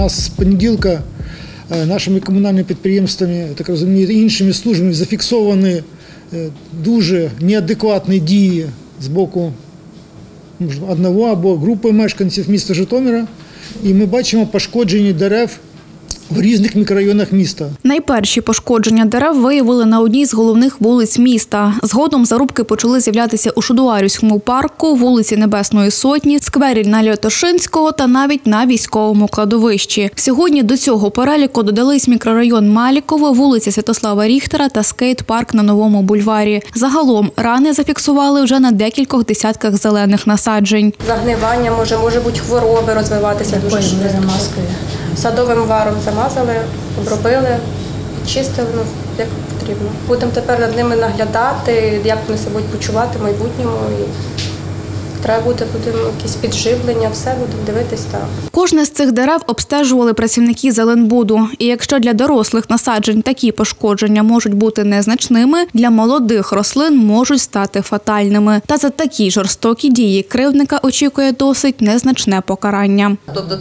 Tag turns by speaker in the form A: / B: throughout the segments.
A: нас з понеділка нашими комунальними підприємствами, так розумію, іншими службами зафіксовані дуже неадекватні дії з боку одного або групи мешканців міста Житомира. І ми бачимо пошкоджені дерев в різних мікрорайонах міста.
B: Найперші пошкодження дерев виявили на одній з головних вулиць міста. Згодом зарубки почали з'являтися у Шудуарівському парку, вулиці Небесної Сотні, сквері на Лятошинського та навіть на військовому кладовищі. Сьогодні до цього переліку додались мікрорайон Маліково, вулиця Святослава Ріхтера та скейт-парк на Новому бульварі. Загалом рани зафіксували вже на декількох десятках зелених насаджень.
C: Загнивання може бути хвороби розвиватися дуже швидко. Садовим варом замазали, обробили, чистили, як потрібно. Будемо тепер над ними наглядати, як вони себе будуть почувати в майбутньому. І треба буде якісь підживлення, все будемо дивитись.
B: Кожне з цих дерев обстежували працівники Зеленбуду. І якщо для дорослих насаджень такі пошкодження можуть бути незначними, для молодих рослин можуть стати фатальними. Та за такі жорстокі дії кривдника очікує досить незначне покарання.
D: Тобто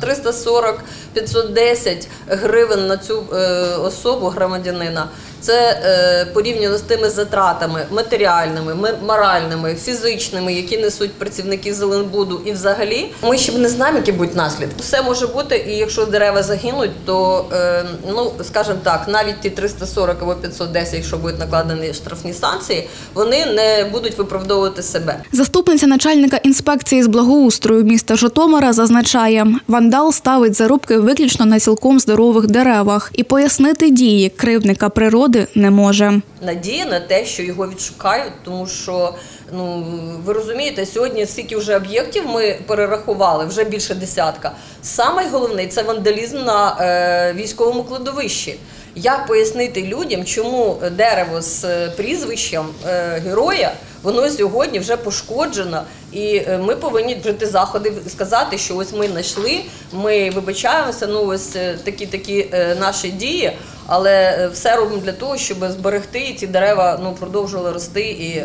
D: 340-510 гривень на цю особу громадянина. Це порівняно з тими затратами матеріальними, моральними, фізичними, які несуть працівники Зеленбуду. І взагалі ми ще не знаємо, які будуть наслідки. Все може бути, і якщо дерева загинуть, то, скажімо так, навіть ті 340 або 510, якщо будуть накладені штрафні санкції, вони не будуть виправдовувати себе.
B: Заступниця начальника інспекції з благоустрою міста Житомира зазначає, вандал ставить зарубки виключно на цілком здорових деревах. І пояснити дії кривдника природи не може.
D: Надія на те, що його відшукають, тому що, ви розумієте, сьогодні скільки вже об'єктів ми перерахували, вже більше десятка. Саме головне – це вандалізм на військовому кладовищі. Як пояснити людям, чому дерево з прізвищем героя, воно сьогодні вже пошкоджено, і ми повинні вжити заходи, сказати, що ось ми знайшли, ми вибачаємося, ось такі наші дії, але все робимо для того, щоб зберегти і ці дерева продовжували рости і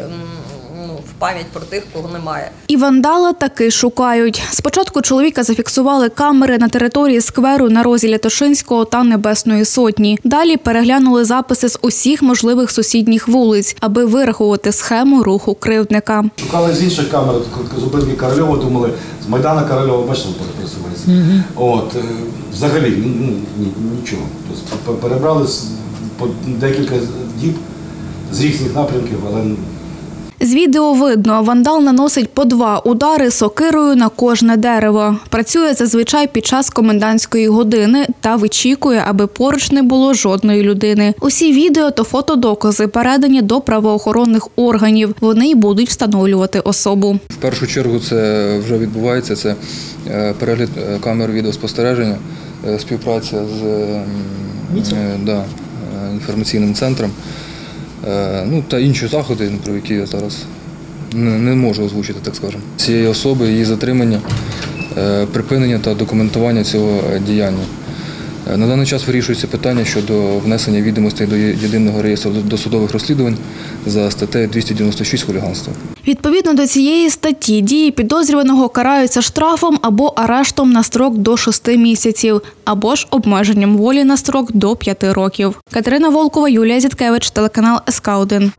D: в пам'ять про тих, кого немає.
B: І вандала таки шукають. Спочатку чоловіка зафіксували камери на території скверу на розі Лятошинського та Небесної Сотні. Далі переглянули записи з усіх можливих сусідніх вулиць, аби вирахувати схему руху кривдника.
E: Шукали з інших камер, з зупинки Корольова, думали, з Майдана Корольова, бачили, пересувалися. Взагалі, нічого. Тобто, перебрали по декілька діб з різних напрямків, але...
B: З відео видно, вандал наносить по 2 удари сокирою на кожне дерево. Працює зазвичай під час комендантської години та вичікує, аби поруч не було жодної людини. Усі відео та фотодокази передані до правоохоронних органів. Вони й будуть встановлювати особу.
F: В першу чергу це вже відбувається, це перегляд камер відеоспостереження, співпраця з інформаційним центром. Та інші заходи, про які я зараз не можу озвучити, так скажемо. Цієї особи, її затримання, припинення та документування цього діяння. На даний час вирішується питання щодо внесення відомостей до єдиного реєстру досудових розслідувань за статтею 296 «Хуліганство».
B: Відповідно до цієї статті дії підозрюваного караються штрафом або арештом на строк до 6 місяців, або ж обмеженням волі на строк до 5 років. Катерина Волкова, Юлія Зіткевич, телеканал СК1.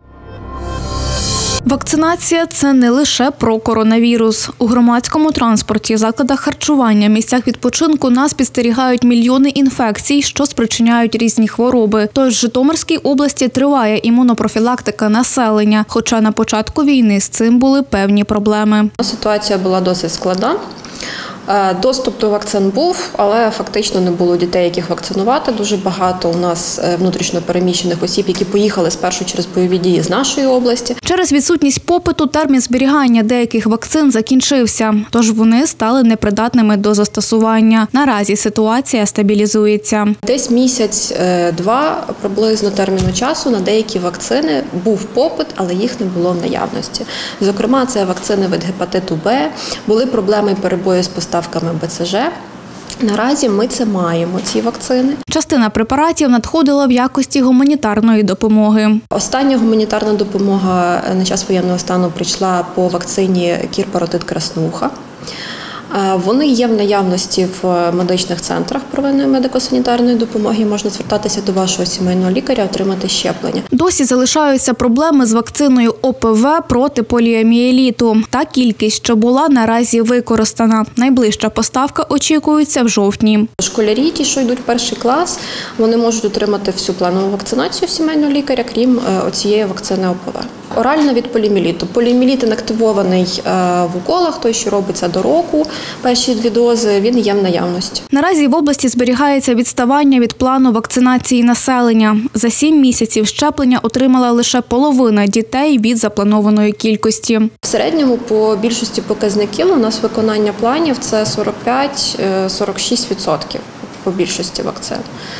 B: Вакцинація – це не лише про коронавірус. У громадському транспорті, закладах харчування, місцях відпочинку нас підстерігають мільйони інфекцій, що спричиняють різні хвороби. Тож в Житомирській області триває імунопрофілактика населення, хоча на початку війни з цим були певні проблеми.
C: Ситуація була досить складна. Доступ до вакцин був, але фактично не було дітей, яких вакцинувати. Дуже багато у нас внутрішньо переміщених осіб, які поїхали спершу через бойові дії з нашої області.
B: Через відсутність попиту термін зберігання деяких вакцин закінчився, тож вони стали непридатними до застосування. Наразі ситуація стабілізується.
C: Десь місяць-два приблизно терміну часу на деякі вакцини був попит, але їх не було в наявності. Зокрема, це вакцини від гепатиту Б, були проблеми і перебої з поставками БЦЖ. Наразі ми це маємо, ці вакцини.
B: Частина препаратів надходила в якості гуманітарної допомоги.
C: Остання гуманітарна допомога на час воєнного стану прийшла по вакцині кір-паротит краснуха.
G: Вони є в наявності в медичних центрах первинної медико-санітарної допомоги. Можна звертатися до вашого сімейного лікаря, отримати щеплення.
B: Досі залишаються проблеми з вакциною ОПВ проти поліомієліту. Та кількість, що була, наразі використана. Найближча поставка очікується в жовтні.
G: Школярі, ті, що йдуть в перший клас, вони можуть отримати всю планову вакцинацію сімейного лікаря, крім цієї вакцини ОПВ. Оральна від поліомієліту. Поліомієліт інактивований в уколах, той, що робиться до року, перші 2 дози, він є в наявності.
B: Наразі в області зберігається відставання від плану вакцинації населення. За 7 місяців щеплення отримала лише половина дітей від запланованої кількості.
G: В середньому по більшості показників у нас виконання планів – це 45-46% по більшості вакцин.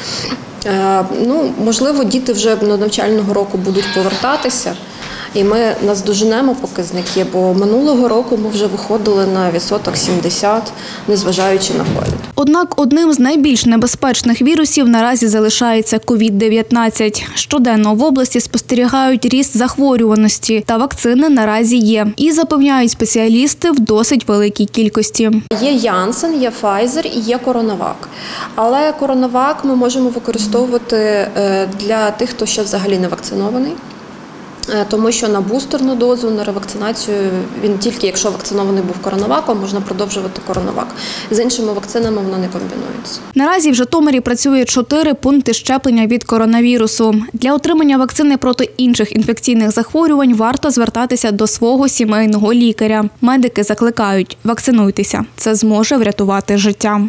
G: Можливо, діти вже до навчального року будуть повертатися, і ми наздоженемо показники, бо минулого року ми вже виходили на відсоток 70, незважаючи на ковід.
B: Однак одним з найбільш небезпечних вірусів наразі залишається COVID-19. Щоденно в області спостерігають ріст захворюваності, та вакцини наразі є. І запевняють спеціалісти в досить великій кількості.
G: Є Janssen, є Pfizer і є CoronaVac. Але CoronaVac ми можемо використовувати для тих, хто ще взагалі не вакцинований. Тому що на бустерну дозу, на ревакцинацію, він тільки, якщо вакцинований був коронаваком, можна продовжувати коронавак. З іншими вакцинами воно не комбінується.
B: Наразі в Житомирі працює 4 пункти щеплення від коронавірусу. Для отримання вакцини проти інших інфекційних захворювань варто звертатися до свого сімейного лікаря. Медики закликають – вакцинуйтеся. Це зможе врятувати життя.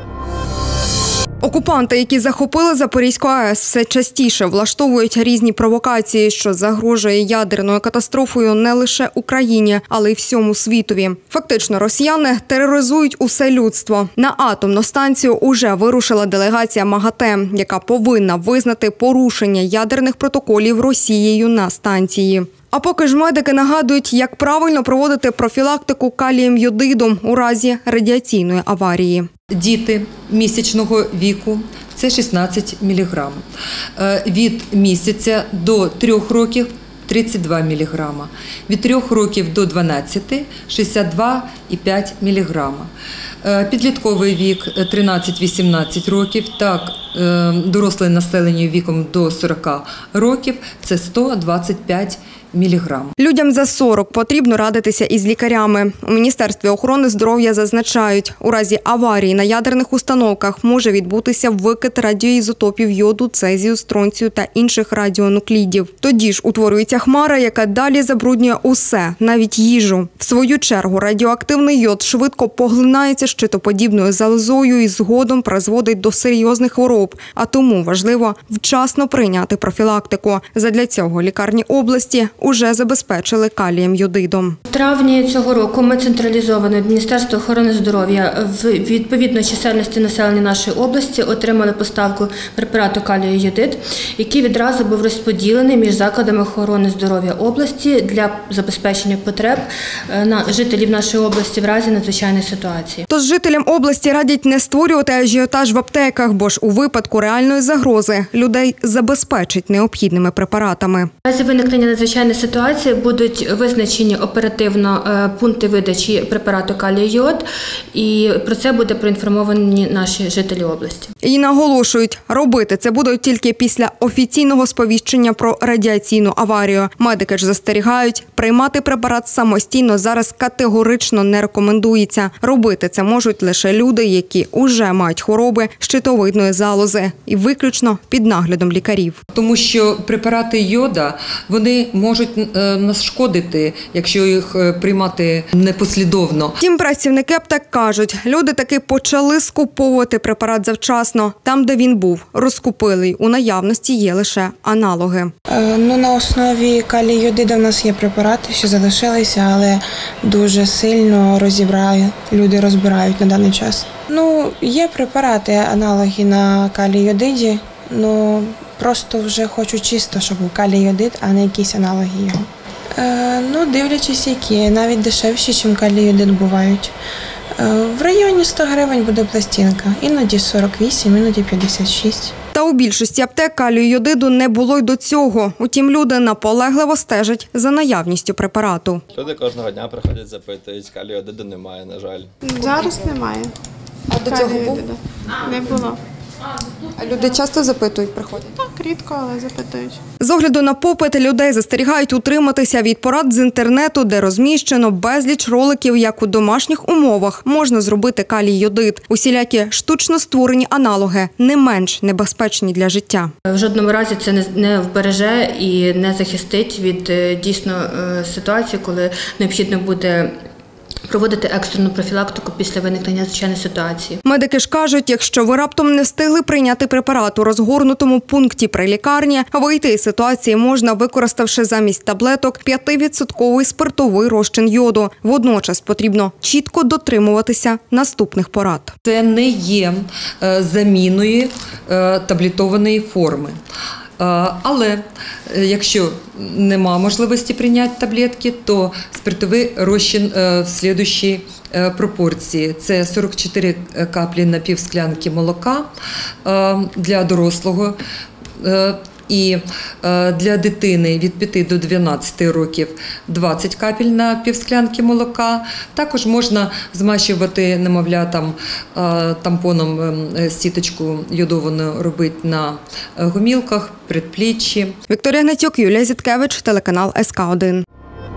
H: Окупанти, які захопили Запорізьку АЕС, все частіше влаштовують різні провокації, що загрожує ядерною катастрофою не лише Україні, але й всьому світові. Фактично, росіяни тероризують усе людство. На атомну станцію уже вирушила делегація МАГАТЕ, яка повинна визнати порушення ядерних протоколів Росією на станції. А поки ж медики нагадують, як правильно проводити профілактику калієм йодиду у разі радіаційної аварії.
I: Діти місячного віку – це 16 мг. Від місяця до 3 років – 32 мг. Від 3 років до 12 – 62,5 мг. Підлітковий вік – 13-18 років, так, доросле населення віком до 40 років – це 125 мг.
H: Людям за 40 потрібно радитися із лікарями. У Міністерстві охорони здоров'я зазначають, у разі аварії на ядерних установках може відбутися викид радіоізотопів йоду, цезію, стронцію та інших радіонуклідів. Тоді ж утворюється хмара, яка далі забруднює усе, навіть їжу. В свою чергу радіоактивний йод швидко поглинається щитоподібною залозою і згодом призводить до серйозних хвороб. А тому важливо вчасно прийняти профілактику. Задля цього лікарні області уже забезпечили калієм йодидом.
J: У травні цього року ми централізовано від Міністерства охорони здоров'я в відповідної чисельності населення нашої області отримали поставку препарату калію йодид, який відразу був розподілений між закладами охорони здоров'я області для забезпечення потреб жителів нашої області в разі надзвичайної ситуації.
H: Тож жителям області радять не створювати ажіотаж в аптеках, бо ж у випадку реальної загрози людей забезпечать необхідними препаратами.
J: В разі виникнення надзвичайної ситуації будуть визначені оперативно пункти видачі препарату калію йод, і про це буде проінформовані наші жителі області.
H: І наголошують, робити це будуть тільки після офіційного сповіщення про радіаційну аварію. Медики ж застерігають, приймати препарат самостійно зараз категорично не рекомендується. Робити це можуть лише люди, які уже мають хвороби щитовидної залози і виключно під наглядом лікарів.
I: Тому що препарати йода, вони можуть нашкодити, якщо їх приймати непослідовно.
H: Втім, працівники аптек кажуть, люди таки почали скуповувати препарат завчасно. Там, де він був, розкупили. У наявності є лише аналоги.
K: На основі калію йодиду в нас є препарати, що залишилися, але дуже сильно люди розбирають на даний час. Є препарати, аналоги на калій йодиді, просто вже хочу чисто, щоб був калій йодид, а не якісь аналоги його. Дивлячись які, навіть дешевші, ніж калій йодид бувають. В районі 100 гривень буде пластинка, іноді 48, іноді 56.
H: Та у більшості аптек калію йодиду не було й до цього. Утім, люди наполегливо стежать за наявністю препарату.
L: Люди кожного дня приходять, запитують, калію йодиду немає, на жаль.
K: Зараз немає.
H: А до цього був?
K: Не було.
H: А люди часто запитують, приходять?
K: Так, рідко, але запитують.
H: З огляду на попит людей застерігають утриматися від порад з інтернету, де розміщено безліч роликів, як у домашніх умовах можна зробити калій-йодид. Усілякі штучно створені аналоги не менш небезпечні для життя.
J: В жодному разі це не вбереже і не захистить від дійсно ситуації, коли необхідно буде проводити екстрену профілактику після виникнення надзвичайної ситуації.
H: Медики ж кажуть, якщо ви раптом не встигли прийняти препарат у розгорнутому пункті при лікарні, вийти із ситуації можна, використавши замість таблеток 5% спиртовий розчин йоду. Водночас потрібно чітко дотримуватися наступних порад.
I: Це не є заміною таблетованої форми. Але якщо нема можливості прийняти таблетки, то спиртовий розчин в слідуючій пропорції. Це 44 каплі на півсклянки молока для дорослого і для дитини від 5 до 12 років 20 капель на півсклянки молока. Також можна змащувати немовлятам тампоном сіточку йодовану робити на гомілках, предпліччі.
H: Вікторія Гнатюк, Юлія Зіткевич, телеканал СК1.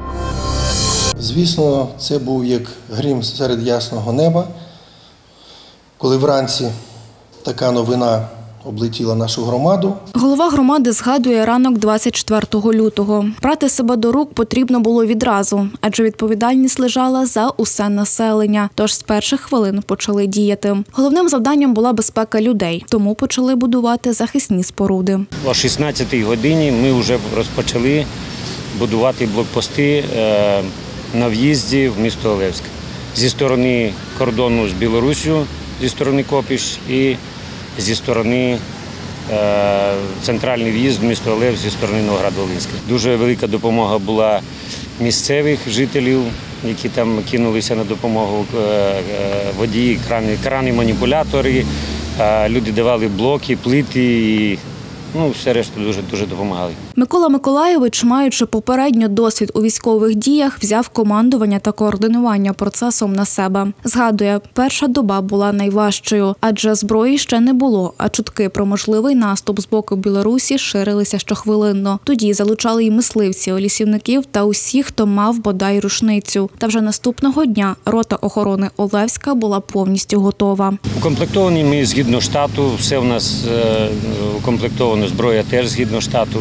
M: Звісно, це був як грім серед ясного неба, коли вранці така новина облетіла нашу громаду.
B: Голова громади згадує ранок 24 лютого. Брати себе до рук потрібно було відразу, адже відповідальність лежала за усе населення. Тож з перших хвилин почали діяти. Головним завданням була безпека людей, тому почали будувати захисні споруди.
N: О 16-й годині ми вже розпочали будувати блокпости на в'їзді в місто Олевськ. Зі сторони кордону з Білоруссю, зі сторони Копіш і зі сторони центральний в'їзд в місто Олевськ зі сторони Новоград-Волинська. Дуже велика допомога була місцевих жителів, які там кинулися на допомогу, водії, крани, маніпулятори, люди давали блоки, плити і все решта дуже допомагали.
B: Микола Миколайович, маючи попередньо досвід у військових діях, взяв командування та координування процесом на себе. Згадує, перша доба була найважчою, адже зброї ще не було, а чутки про можливий наступ з боку Білорусі ширилися щохвилинно. Тоді залучали й мисливців, лісівників та усіх, хто мав бодай рушницю. Та вже наступного дня рота охорони Олевська була повністю готова.
N: Укомплектовані ми згідно штату, все у нас укомплектовано, зброя теж згідно штату.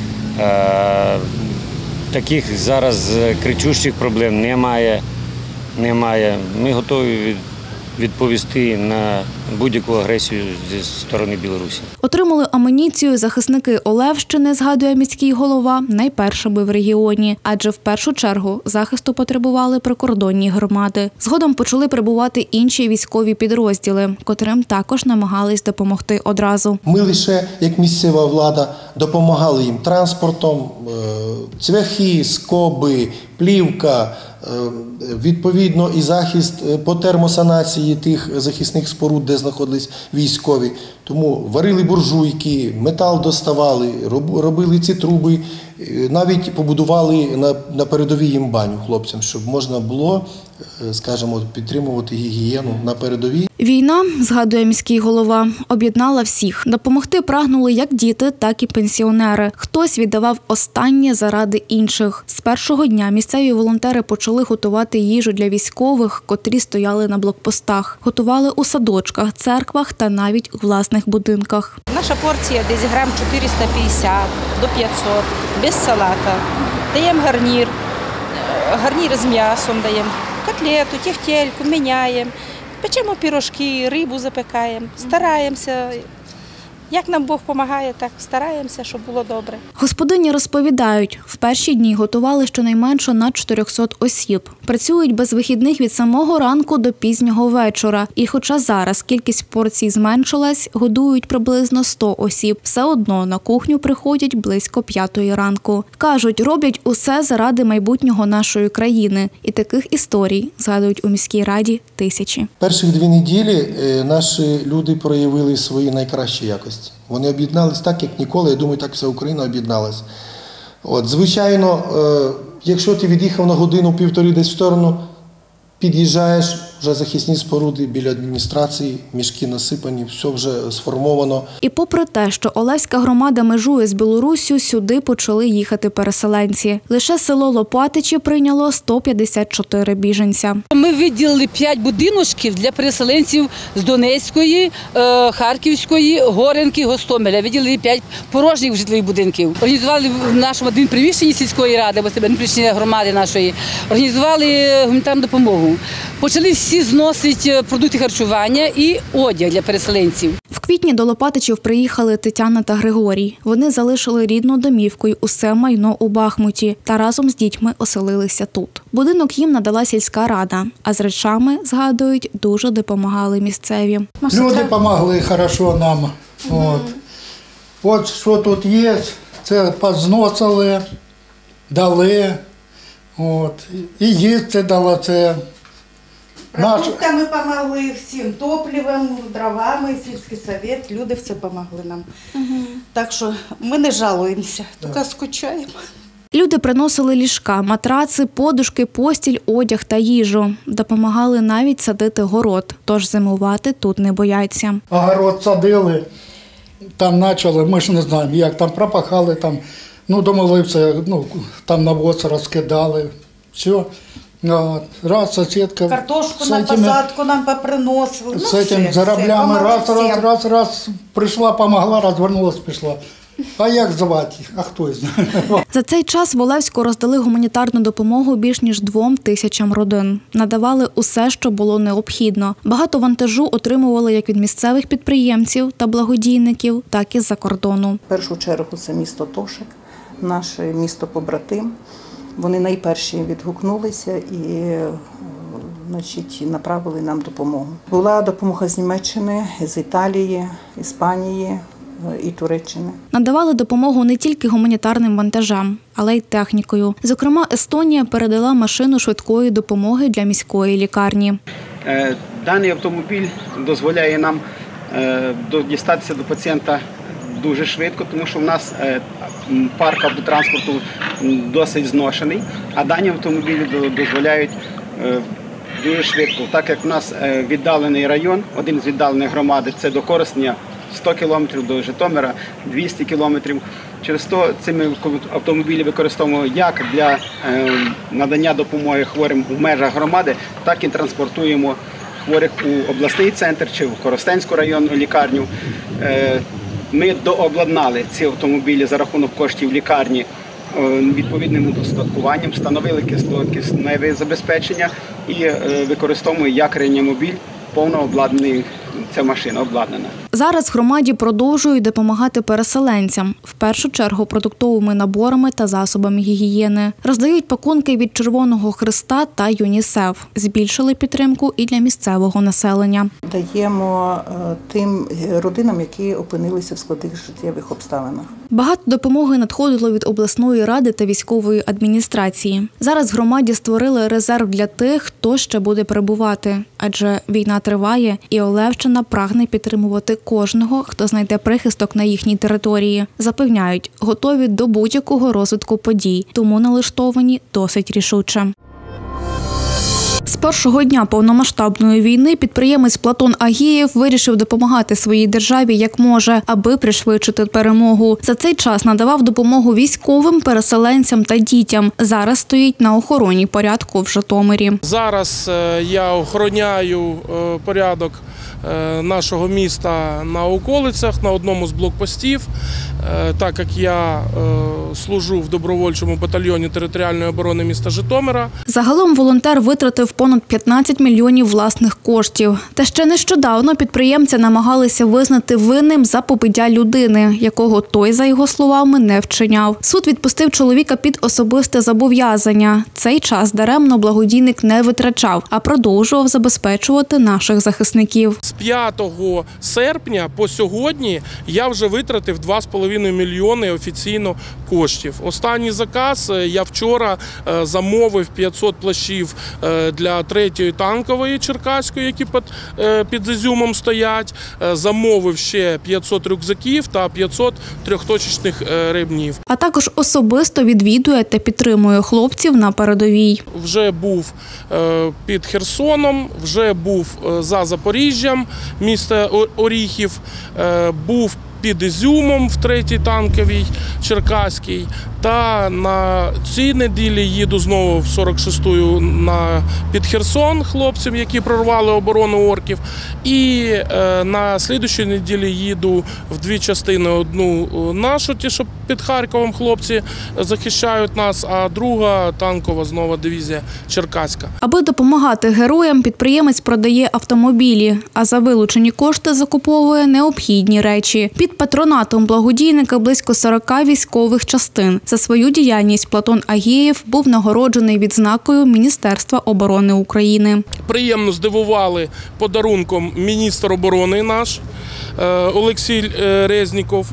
N: Таких зараз кричущих проблем немає. Ми готові відповісти на будь-яку агресію зі сторони Білорусі.
B: Отримали амуніцію захисники Олевщини, згадує міський голова, найпершими в регіоні. Адже в першу чергу захисту потребували прикордонні громади. Згодом почали прибувати інші військові підрозділи, котрим також намагались допомогти одразу.
M: Ми лише, як місцева влада, допомагали їм транспортом, цвяхи, скоби, плівка, відповідно і захист по термосанації тих захисних споруд, де знаходились військові. Тому варили буржуйки, метал доставали, робили ці труби, навіть побудували на передовій їм баню хлопцям, щоб можна було, скажімо, підтримувати гігієну на передовій.
B: Війна, згадує міський голова, об'єднала всіх. Допомогти прагнули як діти, так і пенсіонери. Хтось віддавав останнє заради інших. З першого дня місцеві волонтери почали готувати їжу для військових, котрі стояли на блокпостах. Готували у садочках, церквах та навіть у власних будинках.
O: Наша порція десь грам 450 до 500, без салата. Даємо гарнір з м'ясом даємо, котлету, тефтельку, міняємо. Печемо пірожки, рибу запекаємо, стараємося. Як нам Бог допомагає, так стараємося, щоб було добре.
B: Господині розповідають, в перші дні готували щонайменше на 400 осіб. Працюють без вихідних від самого ранку до пізнього вечора. І хоча зараз кількість порцій зменшилась, годують приблизно 100 осіб. Все одно на кухню приходять близько 5-ї ранку. Кажуть, роблять усе заради майбутнього нашої країни. І таких історій, згадують у міській раді, тисячі.
M: Перших 2 неділі наші люди проявили свої найкращі якості. Вони об'єднались так, як ніколи. Я думаю, так вся Україна об'єдналась. Звичайно, якщо ти від'їхав на годину-півтори десь в сторону, під'їжджаєш, вже захисні споруди біля адміністрації, мішки насипані, все вже сформовано.
B: І попри те, що Олевська громада межує з Білоруссю, сюди почали їхати переселенці. Лише село Лопатичі прийняло 154 біженця.
P: Ми виділили 5 будиночків для переселенців з Донецької, Харківської, Горенки, Гостомеля. Виділили 5 порожніх житлових будинків. Організували в нашому приміщенні сільської ради, або приміщення громади нашої, організували гуманітарну допомогу. Почали всі зносити продукти харчування і одяг для переселенців.
B: В квітні до Лопатичів приїхали Тетяна та Григорій. Вони залишили рідну домівку й усе майно у Бахмуті та разом з дітьми оселилися тут. Будинок їм надала сільська рада, а з речами, згадують, дуже допомагали місцеві.
Q: Люди допомогли хорошо нам. От що тут є, це позносили, дали, і їсти дали це.
R: Продуктами допомогли, всім топливом, дровами, сільський совет, люди все допомогли нам. Так що ми не жалуємося, тільки скучаємо.
B: Люди приносили ліжка, матраци, подушки, постіль, одяг та їжу. Допомагали навіть садити город, тож зимувати тут не бояться.
Q: Огород садили, там почали, ми ж не знаємо, як там пропахали, там, думали, там навоз розкидали, все. Раз сусідка
R: картошку на посадку нам поприносили.
Q: З цим зараблями раз, прийшла, допомогла, розвернулась, пішла. А як звати? А хто знає?
B: За цей час в Олевську роздали гуманітарну допомогу більш ніж 2000 родин. Надавали усе, що було необхідно. Багато вантажу отримували як від місцевих підприємців та благодійників, так і з-за кордону.
R: В першу чергу це місто Тошик, наше місто-побратим. Вони найперші відгукнулися і направили нам допомогу. Була допомога з Німеччини, з Італії, Іспанії і Туреччини.
B: Надавали допомогу не тільки гуманітарним вантажам, але й технікою. Зокрема, Естонія передала машину швидкої допомоги для міської лікарні.
S: Даний автомобіль дозволяє нам дістатися до пацієнта дуже швидко, тому що в нас парк автотранспорту досить зношений, а дані автомобілі дозволяють дуже швидко. Так як в нас віддалений район, один з віддалених громад – це до Коростеня, 100 кілометрів, до Житомира 200 кілометрів. Через то цими автомобілі використовуємо як для надання допомоги хворим у межах громади, так і транспортуємо хворих у обласний центр чи в Коростенську районну лікарню. Ми дообладнали ці автомобілі за рахунок коштів лікарні відповідним устаткуванням, встановили кисневе забезпечення і використовуємо як реанімобіль, повно обладнаний, ця машина обладнана.
B: Зараз громаді продовжують допомагати переселенцям, в першу чергу продуктовими наборами та засобами гігієни. Роздають пакунки від Червоного Хреста та ЮНІСЕФ. Збільшили підтримку і для місцевого населення.
R: Даємо тим родинам, які опинилися в складних життєвих обставинах.
B: Багато допомоги надходило від обласної ради та військової адміністрації. Зараз в громаді створили резерв для тих, хто ще буде перебувати. Адже війна триває, і Олевщина прагне підтримувати кожного, хто знайде прихисток на їхній території. Запевняють, готові до будь-якого розвитку подій, тому налаштовані досить рішуче. З першого дня повномасштабної війни підприємець Платон Агієв вирішив допомагати своїй державі як може, аби пришвидшити перемогу. За цей час надавав допомогу військовим, переселенцям та дітям. Зараз стоїть на охороні порядку в Житомирі.
T: Зараз я охороняю порядок нашого міста на околицях, на одному з блокпостів, так як я служу в добровольчому батальйоні територіальної оборони міста Житомира.
B: Загалом волонтер витратив понад 15 мільйонів власних коштів. Та ще нещодавно підприємця намагалися визнати винним за побиття людини, якого той, за його словами, не вчиняв. Суд відпустив чоловіка під особисте зобов'язання. Цей час даремно благодійник не витрачав, а продовжував забезпечувати наших захисників.
T: З 5 серпня по сьогодні я вже витратив 2,5 мільйони офіційно коштів. Останній заказ я вчора замовив 500 плащів для для 3-ї танкової Черкаської, які під Ізюмом стоять. Замовив ще 500 рюкзаків та 500 трьохточечних ремнів.
B: А також особисто відвідує та підтримує хлопців на передовій.
T: Вже був під Херсоном, вже був за Запоріжжям, місто Оріхів, був під Ізюмом в 3-й танковій Черкаській. Та на цій неділі їду знову в 46-ю під Херсон хлопцям, які прорвали оборону орків. І на слідчій неділі їду в 2 частини. Одну нашу, ті, що під Харковом хлопці захищають нас, а друга танкова знову дивізія Черкаська.
B: Аби допомагати героям, підприємець продає автомобілі, а за вилучені кошти закуповує необхідні речі. Під патронатом благодійника близько 40 військових частин. За свою діяльність Платон Агієв був нагороджений відзнакою Міністерства оборони України.
T: Приємно здивували подарунком міністр оборони наш Олексій Резніков.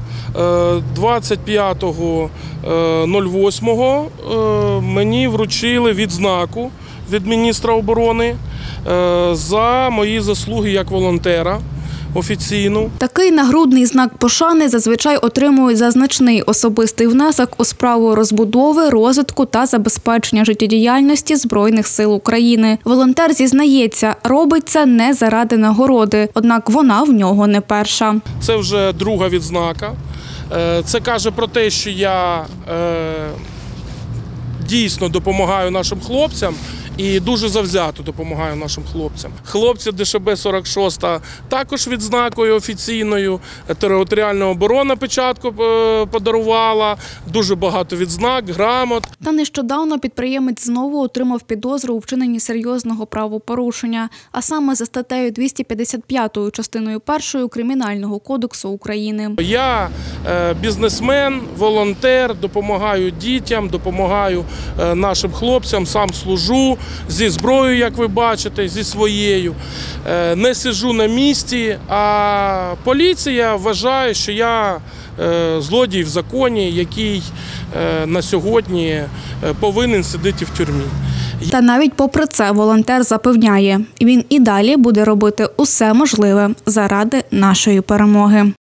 T: 25.08 мені вручили відзнаку від міністра оборони за мої заслуги як волонтера. Офіційну.
B: Такий нагрудний знак пошани зазвичай отримують за значний особистий внесок у справу розбудови, розвитку та забезпечення життєдіяльності Збройних сил України. Волонтер зізнається, робить це не заради нагороди, однак вона в нього не перша.
T: Це вже 2-га відзнака. Це каже про те, що я дійсно допомагаю нашим хлопцям. І дуже завзято допомагаю нашим хлопцям. Хлопці ДШБ-46 також відзнакою офіційною. Територіальна оборона печатку подарувала. Дуже багато відзнак, грамот.
B: Та нещодавно підприємець знову отримав підозру у вчиненні серйозного правопорушення, а саме за статтею 255 частиною 1 Кримінального кодексу України.
T: Я бізнесмен, волонтер, допомагаю дітям, допомагаю нашим хлопцям, сам служу. Зі зброєю, як ви бачите, зі своєю. Не сиджу на місці, а поліція вважає, що я злодій в законі, який на сьогодні повинен сидіти в тюрмі.
B: Та навіть попри це волонтер запевняє, він і далі буде робити усе можливе заради нашої перемоги.